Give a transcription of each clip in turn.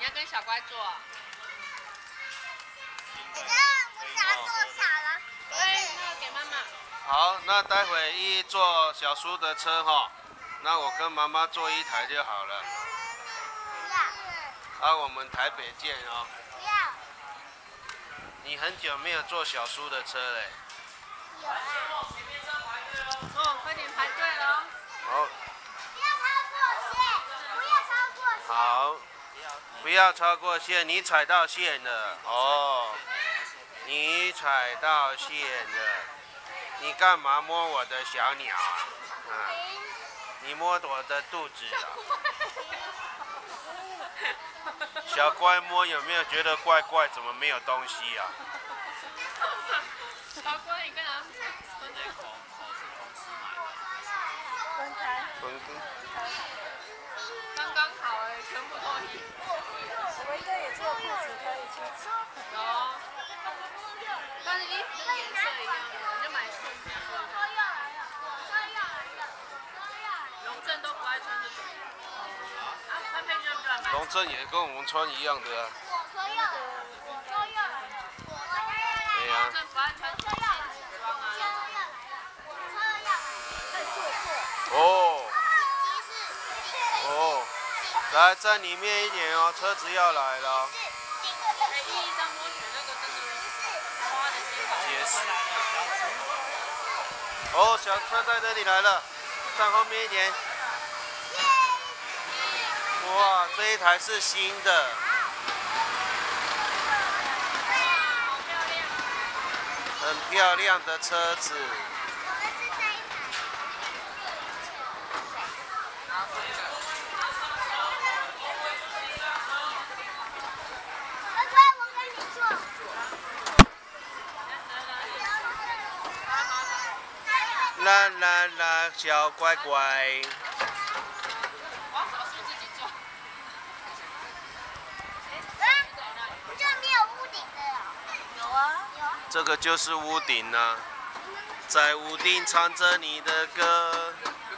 你要跟小乖坐。 我想坐小了。 对，那个给妈妈。 好，那待会一坐小叔的车哈，那我跟妈妈坐一台就好了。 不要。 啊，我们台北见哦。 不要。 你很久没有坐小叔的车嘞。 有啊。 哦，快点排队喽。 好。 不要超过线，不要超过线。 好，不要超过线，你踩到线了哦。你踩到线了，你干嘛摸我的小鸟啊？啊，你摸我的肚子啊？小乖摸有没有觉得怪怪？怎么没有东西啊？ 小乖，你跟他们分开口是同时买的。分开。 分开。 刚刚好哎，全部都一。 我们应该也只有裤子可以去吃。 有。但是衣服的颜色一样，你就买顺便。 车要来了，车要来了，车要来了。 龙正都不爱穿这种。啊，潘佩君不爱买。 龙正也跟我们穿一样的啊。 车要来了，车要来了，车要来了。 对呀。 龙正不爱穿这种西装啊。 车要来了，车要来了。 再坐。 哦。哦。来，站里面一点哦，车子要来了。 第一张摸选那个真的花的心好。 结实。哦，小车在这里来了，站后面一点。哇，这一台是新的。很漂亮的车子。啦啦啦，小乖乖。 我要小叔自己做。 这没有屋顶的哦。 有啊。 有。 这个就是屋顶啊，在屋顶唱着你的歌。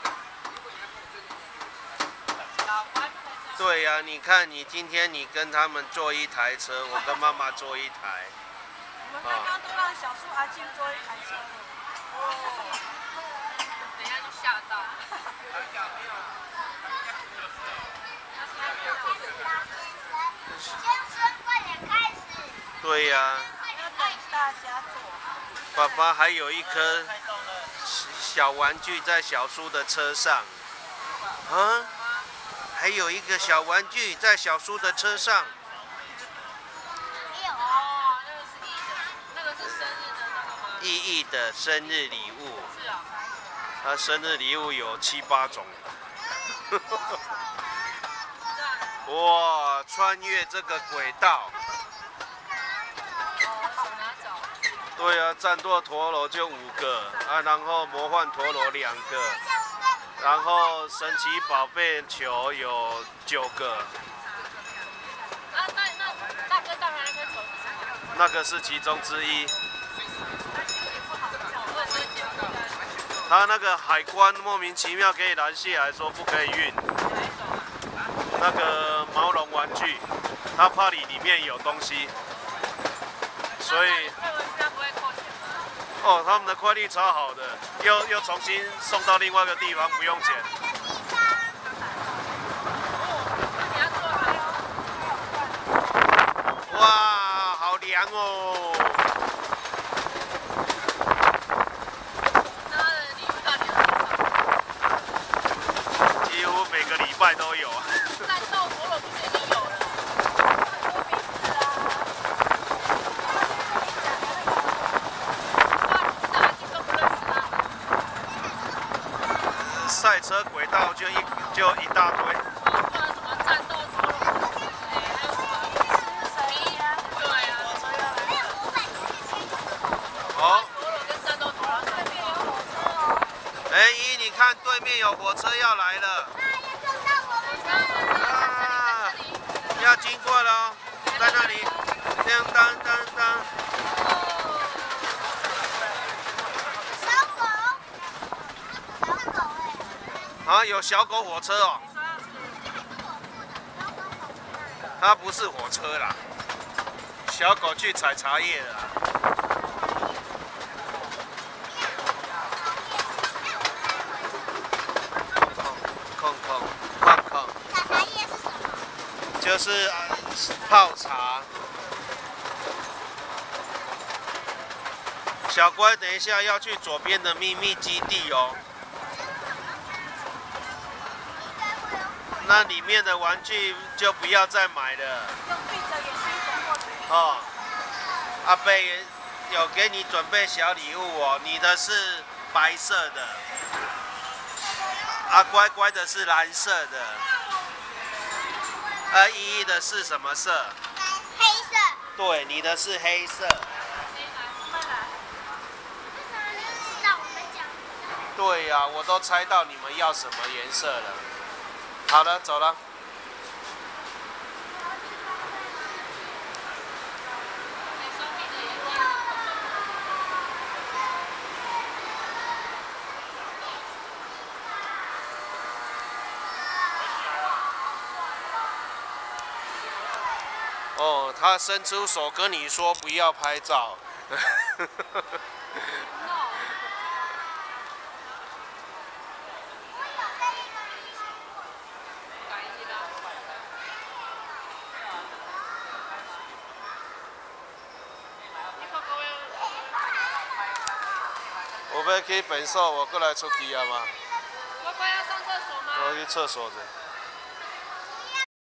对呀，你看你今天你跟他们坐一台车，我跟妈妈坐一台。 我们刚刚都让小叔阿静坐一台车。 等一下就吓到。 先生，快点开始。 对呀。 要等大家坐。 爸爸还有一颗小玩具在小叔的车上。啊？还有一个小玩具在小叔的车上。 没有。 哦，那个是生日的那个吗？ 意义的生日礼物。 是啊。 他生日礼物有7、8种。哇，穿越这个轨道。对啊，战斗陀螺就5个啊，然后魔幻陀螺2个，然后神奇宝贝球有9个。 啊，那大哥大人那颗球是什么？ 那个是其中之一。他那个海关莫名其妙给拦下来说不可以运。那个毛绒玩具，他怕你里面有东西，所以。哦，他们的快递超好的，又重新送到另外一个地方，不用钱。哇，好凉哦！几乎每个礼拜都有啊。 战斗陀螺不是已经有了？ 赛车轨道就一大堆。 什么战斗陀螺？还有什么？对啊。 好。 陀螺跟战斗陀螺对面有火车哦。 哎，你看对面有火车要来了。啊，要经过了，在那里，当当当当。啊，有小狗火车哦。 它不是火车啦，小狗去采茶叶了啦。空。 采茶叶是什么？ 就是泡茶。小乖，等一下要去左边的秘密基地哦。那里面的玩具就不要再买了。 用闭着眼睛走过去。 哦，阿贝有给你准备小礼物哦，你的是白色的，乖乖的是蓝色的，依依的是什么色？ 黑色。 对，你的是黑色。对呀，我都猜到你们要什么颜色了。好了，走了。哦，他伸出手跟你说不要拍照。我要去便所，我过来出去啊嘛。 乖乖要上厕所吗？ 我去厕所着。